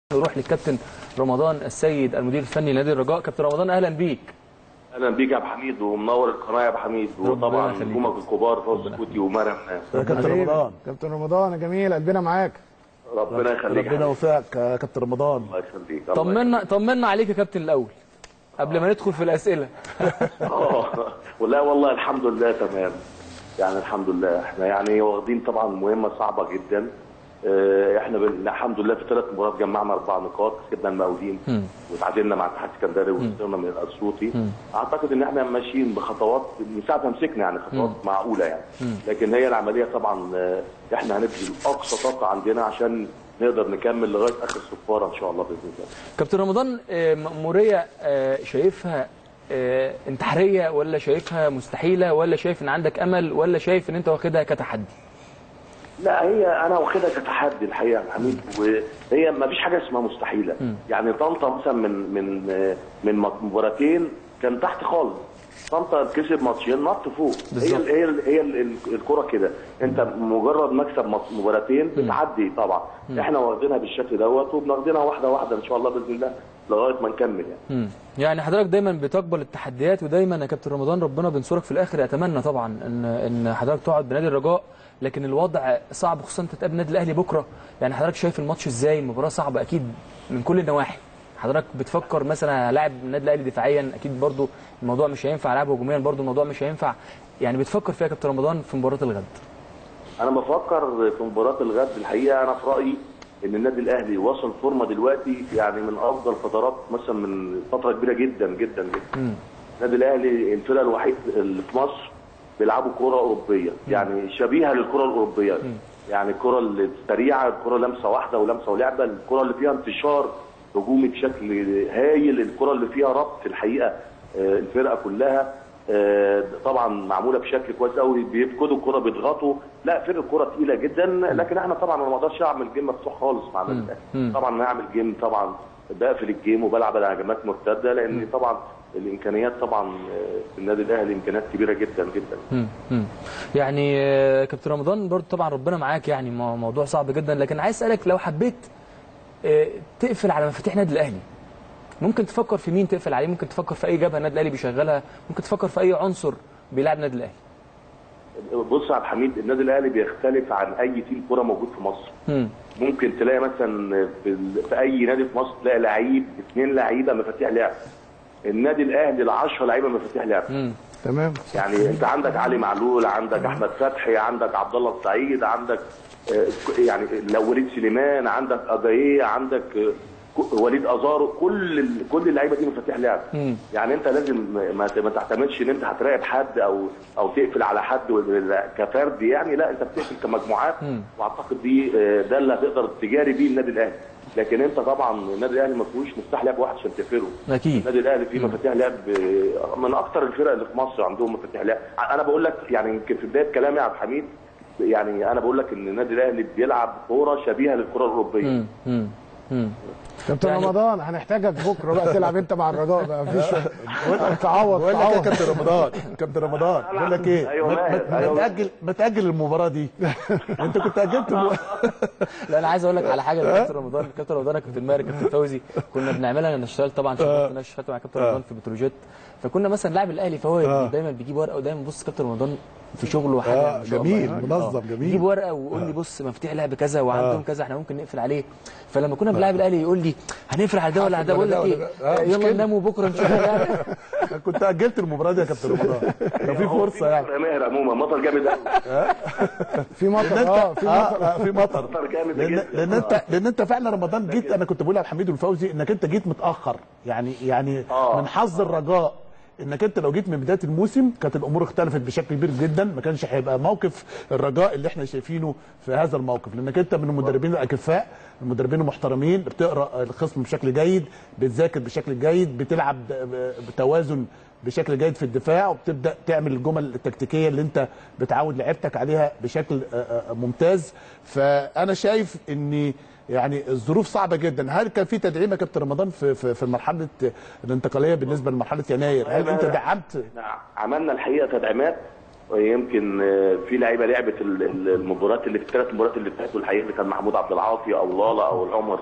نروح للكابتن رمضان السيد المدير الفني لنادي الرجاء. كابتن رمضان اهلا بيك. اهلا بيك يا ابو حميد ومنور القناه يا ابو حميد، وطبعا نجومك الكبار فوز سكوتي ومريم يا كابتن رمضان. كابتن رمضان يا جميل، قلبنا معاك. ربنا يخليك، ربنا يوفقك يا كابتن رمضان. الله يخليك. طمنا عليك يا كابتن الاول قبل ما ندخل في الاسئله. والله الحمد لله تمام، يعني الحمد لله احنا يعني واخدين طبعا مهمه صعبه جدا. احنا الحمد لله في 3 مباريات جمعنا 4 نقاط، كسبنا المقاولين وتعادلنا مع اتحاد اسكندري وخسرنا من الاسيوطي. اعتقد ان احنا ماشيين بخطوات من ساعه ما مسكنا، يعني خطوات معقوله يعني. لكن هي العمليه طبعا احنا هنبذل اقصى طاقه عندنا عشان نقدر نكمل لغايه اخر صفاره ان شاء الله باذن الله. كابتن رمضان، مأمورية شايفها انتحاريه ولا شايفها مستحيله ولا شايف ان عندك امل ولا شايف ان انت واخدها كتحدي؟ لا، هي انا واخدها كتحدي الحقيقه يا حميد، وهي ما فيش حاجه اسمها مستحيله. يعني طنطا مثلا من مباراتين كان تحت خالص، طنطا كسب ماتشين نط فوق. هي الكره كده، انت مجرد مكسب مباراتين بتعدي طبعا. احنا واخدينها بالشكل دوت وبناخدينها واحده واحده ان شاء الله باذن الله لغايه ما نكمل يعني. يعني حضرتك دايما بتقبل التحديات، ودايما يا كابتن رمضان ربنا بينصرك في الاخر. اتمنى طبعا ان حضرتك تقعد بنادي الرجاء، لكن الوضع صعب خصوصا انت تقابل النادي الاهلي بكره. يعني حضرتك شايف الماتش ازاي؟ المباراه صعبه اكيد من كل النواحي. حضرتك بتفكر مثلا هلاعب النادي الاهلي دفاعيا، اكيد برضو الموضوع مش هينفع، العب هجوميا برضو الموضوع مش هينفع. يعني بتفكر فيها يا كابتن رمضان في مباراه الغد؟ انا بفكر في مباراه الغد الحقيقه. انا في رايي ان النادي الاهلي وصل فورمه دلوقتي، يعني من افضل فترات مثلا من فتره كبيره جدا جدا جدا. النادي الاهلي الفرقه الوحيد اللي في مصر بيلعبوا كره اوروبيه، يعني شبيهه للكره الاوروبيه. يعني الكره السريعه، الكره لمسه واحده ولمسه ولعبه، الكره اللي فيها انتشار هجومي بشكل هايل، الكره اللي فيها ربط الحقيقه الفرقه كلها طبعا معموله بشكل كويس قوي، بيفقدوا الكره بيضغطوا. لا، فرقه الكره تقيله جدا، لكن احنا طبعا انا ما اقدرش اعمل جيم مفتوح خالص مع النادي الاهلي. طبعا ما اعمل جيم، طبعا بقفل الجيم وبلعب على هجمات مرتده، لان طبعا الامكانيات طبعا في النادي الاهلي امكانيات كبيره جدا جدا. يعني كابتن رمضان برضو طبعا ربنا معاك، يعني موضوع صعب جدا، لكن عايز اسالك لو حبيت تقفل على مفاتيح النادي الاهلي، ممكن تفكر في مين تقفل عليه؟ ممكن تفكر في اي جبهه النادي الاهلي بيشغلها؟ ممكن تفكر في اي عنصر بيلعب النادي الاهلي؟ بص يا عبد الحميد، النادي الاهلي بيختلف عن اي تيم كوره موجود في مصر. ممكن تلاقي مثلا في اي نادي في مصر تلاقي لعيب 2 لعيبه مفاتيح لعب. النادي الاهلي 10 لعيبه مفاتيح لعب. تمام. يعني انت عندك علي معلول، عندك احمد فتحي، عندك عبد الله السعيد، عندك يعني لو وليد سليمان، عندك اجاييه، عندك وليد ازارو، كل اللعيبه دي مفاتيح لعب. يعني انت لازم ما تعتمدش ان انت هتراقب حد او تقفل على حد كفرد، يعني لا، انت بتقفل كمجموعات. واعتقد ده اللي هتقدر تجاري بيه النادي الاهلي. لكن انت طبعا النادي الاهلي ما فيهوش مفتاح لعب واحد عشان تقفله. اكيد النادي الاهلي فيه مفاتيح لعب من اكثر الفرق اللي في مصر عندهم مفاتيح لعب. انا بقول لك يعني يمكن في بدايه كلامي يا عبد الحميد، يعني انا بقول لك ان النادي الاهلي بيلعب كوره شبيهه للكره الاوروبيه. كابتن يعني رمضان هنحتاجك بكره بقى تلعب انت مع الرجاء بقى، مفيش تعوض. بقول لك يا كابتن رمضان، كابتن رمضان بقول لك ايه، ما تاجل المباراه دي. انت كنت اجلت لا، انا عايز اقول لك على حاجه لكابتن رمضان. كابتن رمضان، كابتن ماهر، كابتن فوزي، كنا بنعملها. انا اشتغلت طبعا، انا اشتغلت مع كابتن رمضان في بتروجيت، فكنا مثلا لاعب الاهلي فهو دايما بيجيب ورقه ودايما بص كابتن رمضان في شغله حاجه جميل منظم جميل، يجيب ورقه ويقول لي بص مفاتيح لعب كذا وعندهم كذا، احنا ممكن نقفل عليه. فلما كنا بنلعب الاهلي يقول لي هنقفل على ده ولا على ده، بقول لك ايه، يلا نناموا بكره ان شاء الله. كنت اجلت المباراه دي يا كابتن رمضان لو في فرصه. يعني يا ماهر عموما مطر جامد قوي. في مطر في مطر جامد جدا. لان انت فعلا رمضان جيت، انا كنت بقول لعبد الحميد والفوزي انك انت جيت متاخر. يعني من حظ الرجاء انك انت لو جيت من بدايه الموسم كانت الامور اختلفت بشكل كبير جدا، ما كانش هيبقى موقف الرجاء اللي احنا شايفينه في هذا الموقف، لانك انت من المدربين الاكفاء، المدربين المحترمين، بتقرا الخصم بشكل جيد، بتذاكر بشكل جيد، بتلعب بتوازن بشكل جيد في الدفاع، وبتبدا تعمل الجمل التكتيكيه اللي انت بتعود لعيبتك عليها بشكل ممتاز. فانا شايف ان يعني الظروف صعبه جدا. هل كان في تدعيم يا كابتن رمضان في مرحله الانتقاليه بالنسبه لمرحله يناير؟ هل انت دعمت؟ عملنا الحقيقه تدعيمات، يمكن في لعيبه لعبت المباريات اللي في ال3 مباريات اللي فاتوا الحقيقه، اللي كان محمود عبد العاطي او لالا او العمر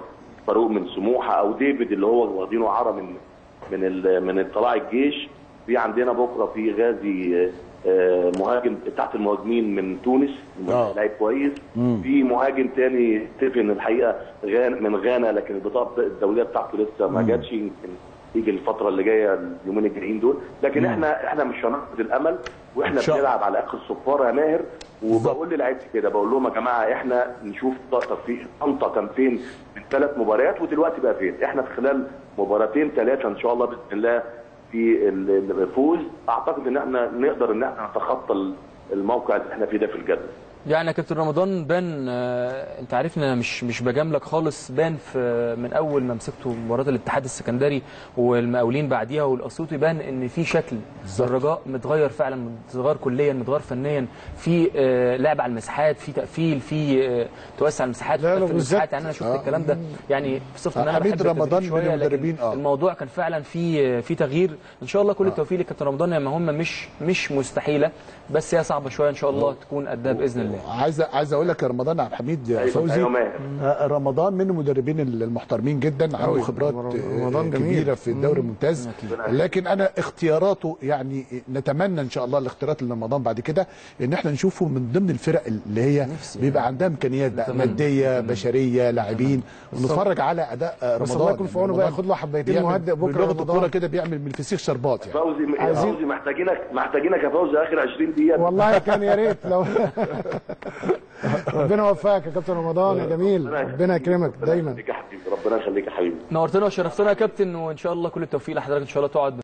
فاروق من سموحه او ديفيد اللي هو واخدينه عاره من طلائع الجيش. في عندنا بكره في غازي مهاجم تحت المهاجمين من تونس لاعب كويس. في مهاجم تاني ستيفن الحقيقه من غانا، لكن البطاقه الدوليه بتاعته لسه ما جاتش، يمكن يجي الفتره اللي جايه اليومين الجايين دول. لكن احنا مش هنفقد الامل، واحنا بنلعب على اخر الصفاره يا ماهر. وبقول للعيبه كده، بقول لهم يا جماعه احنا نشوف تفريق طنطا كان فين من 3 مباريات ودلوقتي بقى فين. احنا في خلال مباراتين 3 ان شاء الله باذن الله في الفوز، اعتقد ان احنا نقدر ان احنا نتخطى الموقع اللي احنا فيه ده في الجدول. يعني يا كابتن رمضان بان انت عارف ان انا مش بجاملك خالص، بان في من اول ما مسكته مباراه الاتحاد السكندري والمقاولين بعديها والاسيوطي، بان ان في شكل الرجاء متغير فعلا، متغير كليا، متغير فنيا، في لعب على المساحات، في تقفيل، في توسع المساحات، في المساحات. يعني انا شفت الكلام ده يعني في صفه ان انا حميد رمضان من المدربين. الموضوع كان فعلا في تغيير. ان شاء الله كل التوفيق لكابتن رمضان. يا ما هم مش مستحيله، بس هي صعبه شويه، ان شاء الله تكون قدها باذن الله. عايز اقول لك يا رمضان عبد الحميد فوزي، رمضان من المدربين المحترمين جدا، عنده خبرات كبيره في الدوري الممتاز. لكن انا اختياراته يعني نتمنى ان شاء الله الاختيارات لرمضان بعد كده ان احنا نشوفه من ضمن الفرق اللي هي بيبقى عندها امكانيات بقى ماديه بشريه لاعبين، ونتفرج على اداء رمضان. الله يكون في عونه بقى، ياخد له حبايتين مهدئ بكره. بلغه الكوره كده بيعمل من الفسيخ شربات يعني. فوزي محتاجينك يا فوزي اخر 20 دقيقه والله كان يا ريت لو ربنا يوفقك يا كابتن رمضان يا جميل، ربنا يكرمك دايما. ربنا يخليك يا حبيبي، نورتنا وشرفتنا يا كابتن، وان شاء الله كل التوفيق لحضرتك، ان شاء الله تقعد